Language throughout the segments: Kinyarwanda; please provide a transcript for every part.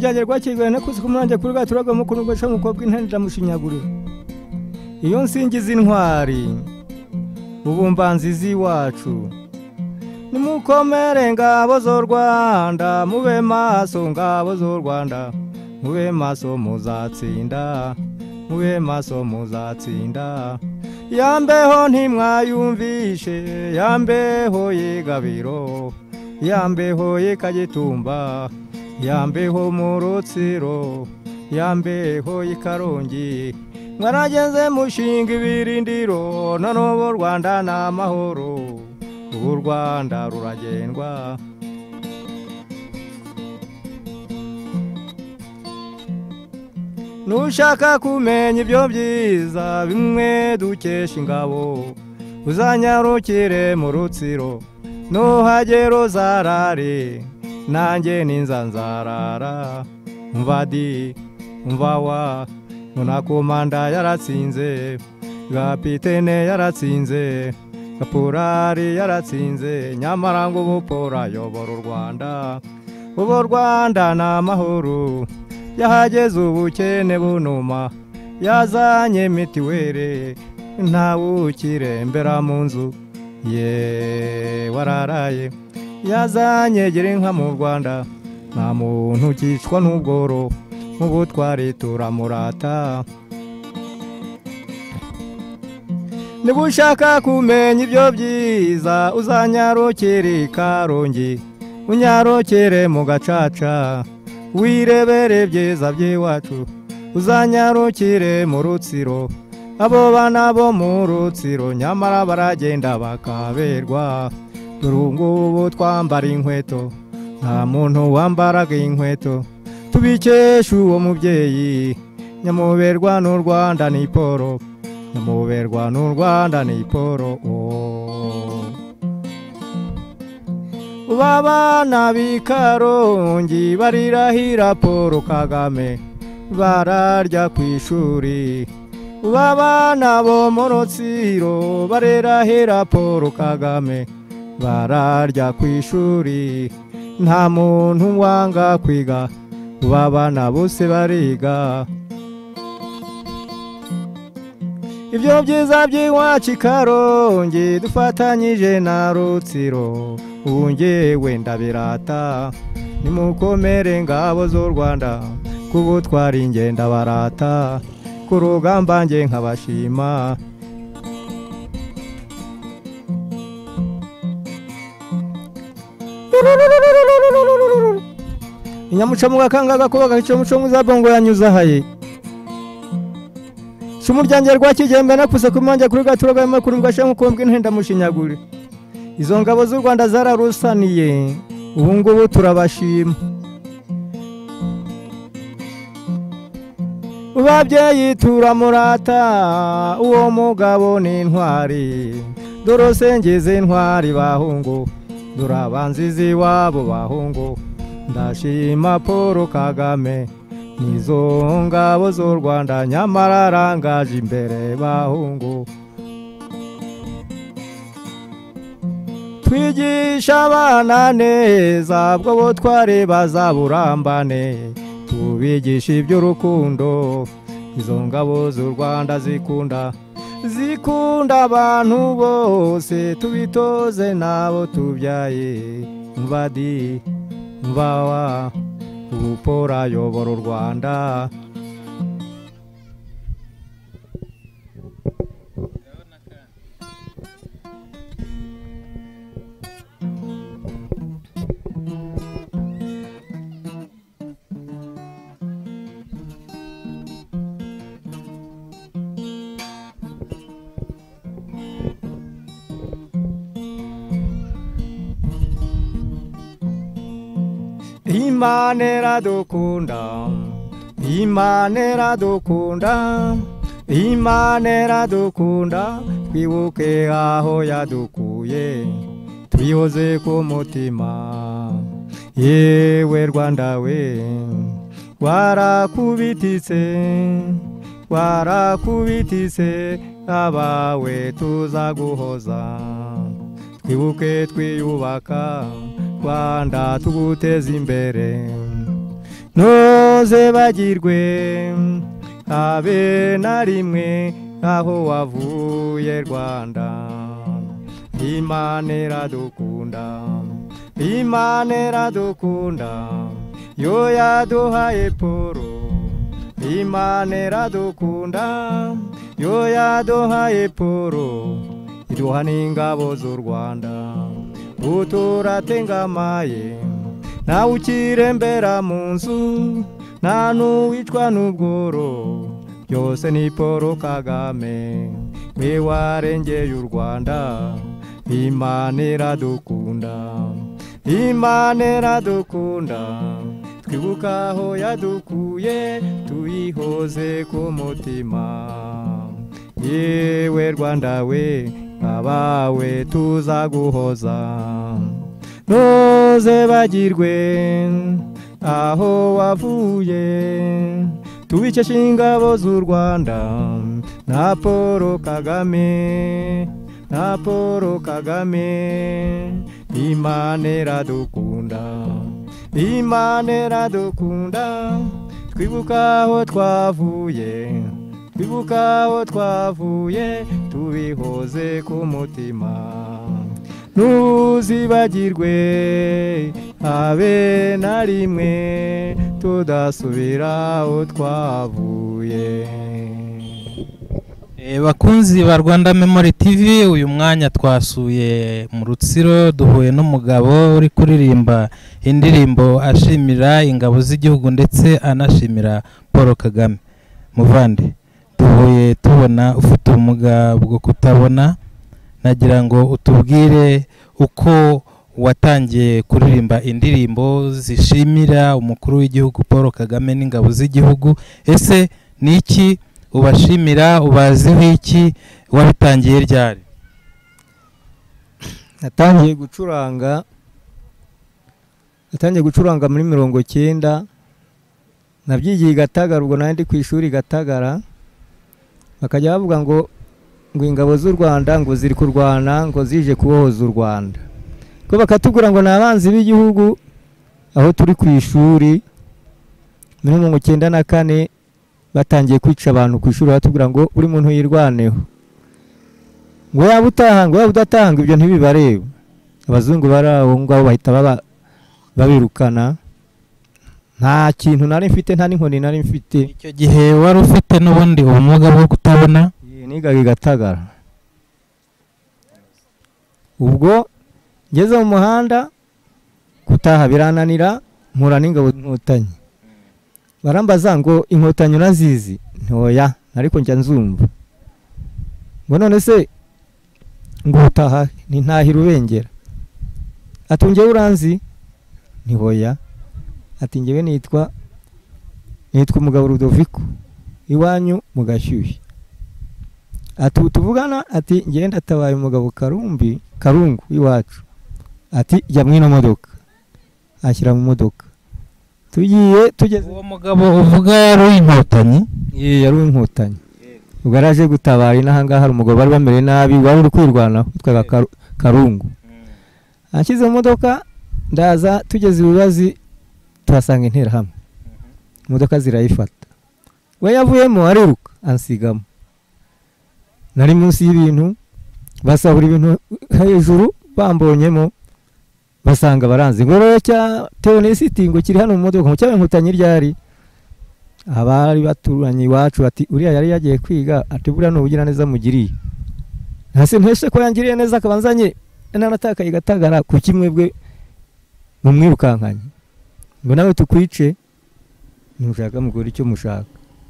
ryanjye rwakirwa nakuze kumuranje kuri gaturaga mu kuntu gwesha mukobwa intendera mushinyagure iyo nsingiza intwari ubumbanzi ziwacu nimukomere ngabo z'u Rwanda mube maso ngabo z'u Rwanda mube maso muzatsinda mube maso muzatsinda yambeho ntimwayumvishe yambeho yegabiro yambeho yekagitumba yambeho mu Rutsiro yambeho ikarongi mwarageze mushinga ibirindiro none ubu Rwanda n'amahoro ubu Rwanda ruragendwa nushaka kumenya ibyo byiza bimwe dukesha ingabo uzanyarukire mu Rutsiro nuhagera uzarare nanjye ninzanzarara umva di umva wa munakomanda yaratsinze gapitene yaratsinze gapurari yaratsinze nyamara ngo ubupora yobora u Rwanda ubu Rwanda n'amahoro yahageze ubukene bunuma yazanye mitiwere ntawe ukirembera mu nzu ye wararaye yazanye gira inka mu Rwanda nta muntu ukicwa n'ubworo ubu twari turamurata niba ushaka kumenya ibyo byiza uzanyarukire ikarongi unyarukire mu Gacaca wirebere byiza by'iwacu uzanyarukire mu Rutsiro abo bana bo mu Rutsiro nyamara baragenda bakaberwa durungubu twambara inkweto nta muntu wambaraga inkweto tubikesha uwo mubyeyi nyamuberwa n'u Rwanda ni Poro nyamuberwa n'u Rwanda ni Poro babana b'ikarongi barirahira Paul Kagame bararya ku ishuri babana bo mu Rutsiro barerahira Paul Kagame bararya ku ishuri nta muntu wanga kwiga babana bose bariga ibyo byiza by'iwacu ikarongi dufatanyije na Rutsiro ubu njyewe ndabirata nimukomere ngabo z'u Rwanda kubo twari ingenda barata ku rugamba nge nkabashima inyamuca mu gakangaga kubaga icyo muco muzabongo yanyuza haye Shumuryanjye rwakigembe nakuse kumanja kuri gaturaga makuru ngasha mukombwe ntenda mushinyagure izo ngabo z'u Rwanda zararusaniye ubu ngubu turabashima babyeyi turamurata uwo mugabo ni intwari dorosengeze intwari bahungu durabanzizi wabo bahungu ndashima Paul Kagame nizo ngabo z'u Rwanda nyamara arangaje imbere bahungu twigisha abana neza bwo bo tware bazaburambane tubigisha iby'urukundo izo ngabo z'u Rwanda zikunda abantu bose tubitoze nabo tubyaye mvadi mvawa ubupora yobora u Rwanda Imanera dukunda Imanera dukunda twibuke aho yadukuye twihoze ku mutima yewe Rwanda we warakubititse abawe tuzaguhoza twibuke twiyubaka Rwanda tuguteza imbere ntuzibagirwe habe na rimwe aho wavuye Rwanda. Imana iradukunda, Imana iradukunda, yo yaduhaye Paul. Imana iradukunda, yo yaduhaye Paul, iduha n'ingabo z'u Rwanda. Uturatengamaye nawe ukirembera mu nzu, nta n'uwicwa n'ubworo, byose ni Paul Kagame, we warengeye u Rwanda. Imana iradukunda, Imana iradukunda, twibuka aho yadukuye tuyihoze ku mutima. Yewe Rwanda we, abawe tuzaguhoza. Ntuzibagirwe aho wavuye, tubikesha ingabo z'u Rwanda na Paul Kagame, na Paul Kagame. Imana iradukunda, Imana iradukunda, twibuka aho twavuye, twibuka aho twavuye tubihoze ku mutima. Ntuzibagirwe habe na rimwe tudasubira aho twavuye. Bakunzi ba Rwanda Memory TV, uyu mwanya twasuye mu Rutsiro, duhuye n'umugabo uri kuririmba indirimbo ashimira ingabo z'igihugu ndetse anashimira Paul Kagame. Muvande, duhuye tubona ufite ubumuga bwo kutabona, nagira ngo utubwire uko watangiye kuririmba indirimbo zishimira umukuru w'igihugu Paul Kagame n'ingabo z'igihugu. Ese ni iki ubashimira, ubaziho iki, wabitangiye ryari? Natangiye gucuranga muri 90, nabyigiye Gatagara, ubwo nandi ku ishuri Gatagara. Bakajya bavuga ngo ingabo z'u Rwanda ngo ziri kurwana, ngo zije kubohoza u Rwanda. Ko bakatugura ngo nabanzi b'igihugu, aho turi ku ishuri muri 94 batangiye kwica abantu ku ishuri, batubwira ngo buri muntu yirwaneho, ngo yaba utahanga, yaba udatanga, ibyo ntibibareba. Abazungu bari aho ngaho bahita babirukana. Nta kintu nari mfite, nta n'inkoni nari mfite. Icyo gihe wari ufite n'ubundi ubumuga bwo kutabona? Nigaga Gatagara. Ubwo ngeze mu muhanda gutaha birananira, mpura n'ingabo z'inkotanyi. Barambaza ngo inkotanyi urazizi? Ntoya, ariko njya nzumva. Ngo none se ngo utaha ni ntahira ubengera? Ati njyewe uranzi? Ntihoya. Ati njyewe nitwa umugabo Rudoviko, iwanyu mu Gashyushye. Ati tuvugana? Ati njyewe ndatabaye umugabo Karungu iwacu. Ati jya mwino modoka. Ashyira mu modoka. Tugiye tugeze. Uwo mugabo uvuga yari inkotanyi? Yari inkotanyi. Ubwo araje gutabara inahangaha, hari umugabo bari bamere nabi, wari uri kwirwanaho, witwaga Karungu. Ashyize mu modoka, ndaza tugeze ibibazi, tuhasanga interahamwe. Imodoka zirayifata. We yavuyemo ariruka ansigamo. Nari munsi y'ibintu, basahura ibintu hejuru, bambonyemo basanga baranze. Ngo rero cya Theonesiti ngo kiri hano mu modoka, ngo cyabe inkotanyi ryari. Abari baturanye iwacu ati uriya yari yagiye kwiga, ati buriya n'ubugira neza mugiriye. Hase nteshe ko yangiriye neza, akabanzanye nanatakaye Gatagara ku kimwe bwe mu mwirukankanye. Ngo nawe tukwice, ntushaka mugore icyo mushaka.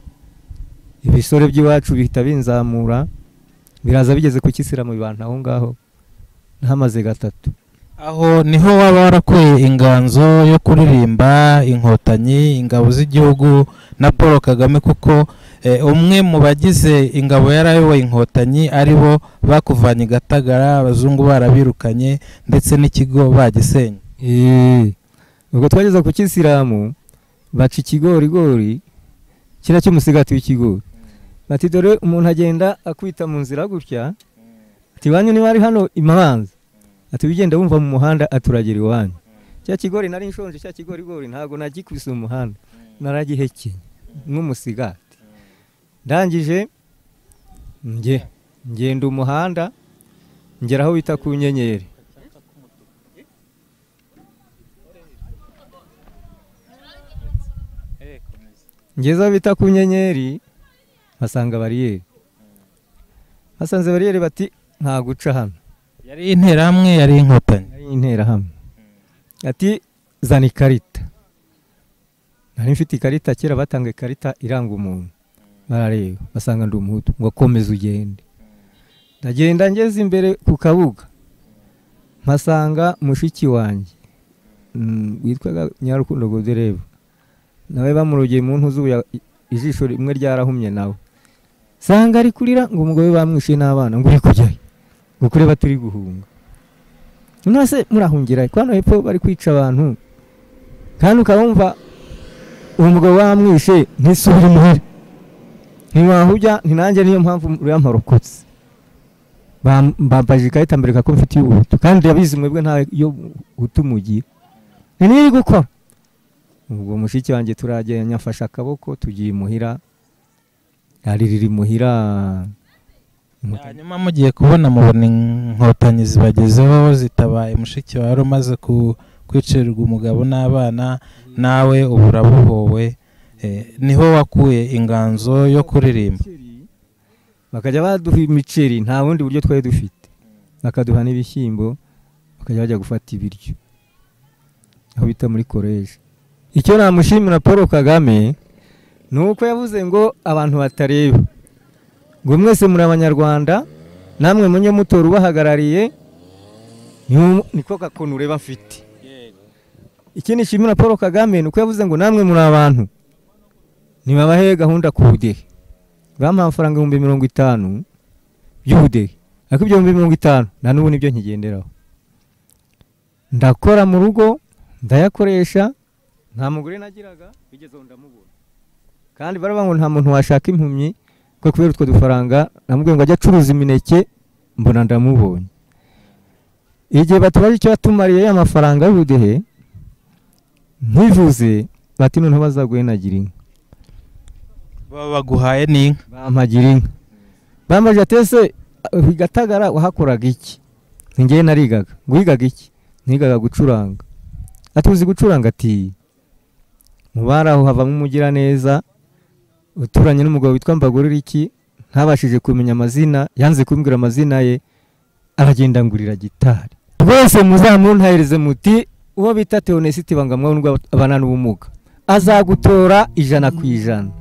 Ibisore by'iwacu bihita binzamura, biraza bigeze ku Kisira mu bantu aho ngaho, ntamaze 3. Aho niho waba warakuye inganzo yo kuririmba inkotanyi, ingabo z'igihugu na Paul Kagame, kuko umwe mu bagize ingabo yarayoboye inkotanyi aribo bakuvanye Gatagara, abazungu barabirukanye ndetse n'ikigo bagisenye. Ubwo twageze ku Kisiramu, baca ikigorigori kira cy'umusigati w'ikigori. Bati dore umuntu agenda akwita mu nzira gutya, ati banyu ni bari hano imabanza, ati bigenda wumva mu muhanda aturagira iwanyu. Cya kigori nari nshonje, cya kigorigori ntago nagikubise mu muhanda. naragihekeye nk'umusigati. Ndangije ngenda umuhanda ngera aho bita ku Nyenyeri. Ngeze aho bita ku Nyenyeri basanga bariyeri. Basanze bariyeri bati nta guca hano. Yari interahamwe, yari inkotanyi. Yari interahamwe. Ati zana ikarita. Nari mfite ikarita, kera batanga ikarita iranga umuntu. Barareba basanga ndi umuhutu, ngo komeza ugende. Ndagenda ngeze imbere ku kabuga, mpasanga mushiki wanjye witwaga Nyarukundo Godereva, nawe bamurogeye mu ntuzu, ijisho rimwe ryarahumye nawe. Sanga ari kurira ngo umugore bamwishe n'abana, ngo uri kujyayo, ngo kureba turi guhunga. Nase murahungira kwano hepfo bari kwica abantu, kandi ukabumva uwo mugabo bamwishe ntisubire muhira, ntiwahujya ntinanjye, niyo mpamvu uriyamarokotse. Bambaje ikarita mbere ko mfite ubuhutu, kandi yabizi mwebwe nta yo utumugiye. Niri gukora ubwo mushiki wanjye turagenda, nyafasha akaboko tugiye muhira, riri muhira. Hanyuma mugiye kubona mubona inkotanyi zibagezeho zitabaye mushiki wawe umaze kwicererwa umugabo n'abana, nawe uburabuhowe. Niho wakuye inganzo yo kuririmba. Bakajya baduha imiceri, nta bundi buryo twari dufite, bakaduha n'ibishyimbo, bakajya bajya gufata ibiryo aho bita muri koleji. Icyo namushimira Paul Kagame nuko yavuze ngo abantu batareba, ngo mwese muri abanyarwanda, namwe munye mutora ubahagarariye, niko gakono ureba mfite. Ikindi nshimira Paul Kagame nuko yavuze ngo namwe muri abantu nibabahe gahunda ku budehe. Bampa amafaranga 50,000 y'ubudehe, ariko ibyo 50,000 na n'ubu nibyo nkigenderaho. Ndakora mu rugo, ndayakoresha, nta mugore nagiraga, bigezeho ndamubona. Kandi baravuga ngo nta muntu washaka impumyi, ko kubera utwo dufaranga namubwiye ngo ajya acuruza imineke, mbona ndamubonye. Igihe batubaje icyo yatumariye ya mafaranga y'ubudehe, ntivuze bati none bazaguye nagira inka. Baguhaye n'inka? Bampagira inka. Bambaje atese Gatagara wahakoraga iki? Ngiye narigaga. Wigaga iki? Nigaga gucuranga. Atuzi gucuranga ati mubaraho havamo umugira neza, uturanye n'umugabo witwa Mbagorera iki, ntabashije kumenya amazina, yanze kumbwira amazina ye, aragenda ngurira gitari. Bose muzamuntahereze muti uwo bita Theonesite Bangamwa n'ubwo abana n'ubumuga azagutora 100%.